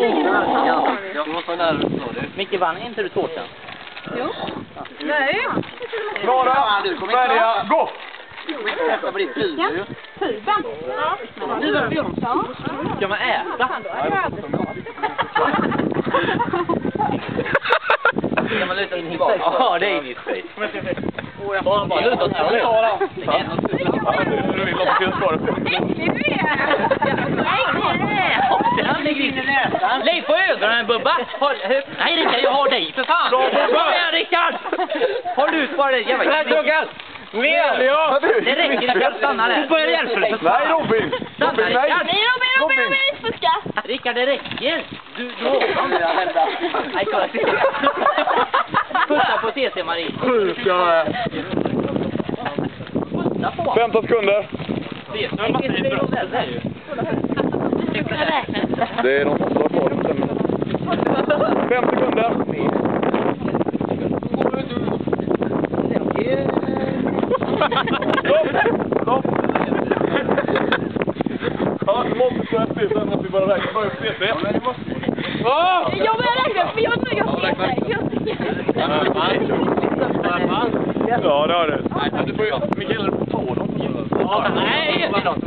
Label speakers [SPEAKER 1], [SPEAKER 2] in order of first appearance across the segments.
[SPEAKER 1] Jag var så nära du.
[SPEAKER 2] Micke, vann inte du tårtan?
[SPEAKER 3] Jo. Nej.
[SPEAKER 4] Klara, färdiga, gå!
[SPEAKER 1] Det blir flyger ju.
[SPEAKER 3] Tuben. Ja.
[SPEAKER 2] Ska man äta? Ska man luta in hit? Ja, det är in i space. Bara luta åt här.
[SPEAKER 4] Du vill att du ska svara.
[SPEAKER 3] Äcklig du är.
[SPEAKER 2] Lägg på ögonen, Bubba! Nej, Rickard, jag har dig för fan! Kom igen, Rickard! Håll ut bara det jävla
[SPEAKER 4] Tuggas! Mer!
[SPEAKER 2] Det räcker inte att stanna där. Du börjar hjälpa dig för fan!
[SPEAKER 4] Nej, Robin!
[SPEAKER 2] Stanna, Rickard!
[SPEAKER 3] Robin, fuska!
[SPEAKER 2] Rickard, det räcker! Du åker inte. Nej, kolla. Putta på TC, Marie.
[SPEAKER 4] Sjuka! 15 sekunder. Det är någon som står kvar. 5 sekunder. Stopp! Ja, du måste stå efter sen att vi bara räknar på upp TC.
[SPEAKER 3] Jag börjar räkna för jag ser.
[SPEAKER 4] Ja, det har du. Du får ju... Mikael, ta dem.
[SPEAKER 2] Nej!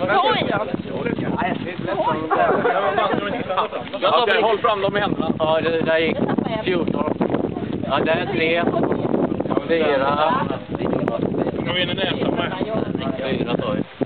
[SPEAKER 4] Okej, håll fram dem i händerna.
[SPEAKER 2] Ja, det där gick 14. Ja, det är 3. 4.
[SPEAKER 4] Nu är ni nästa med.
[SPEAKER 2] 4 tar vi.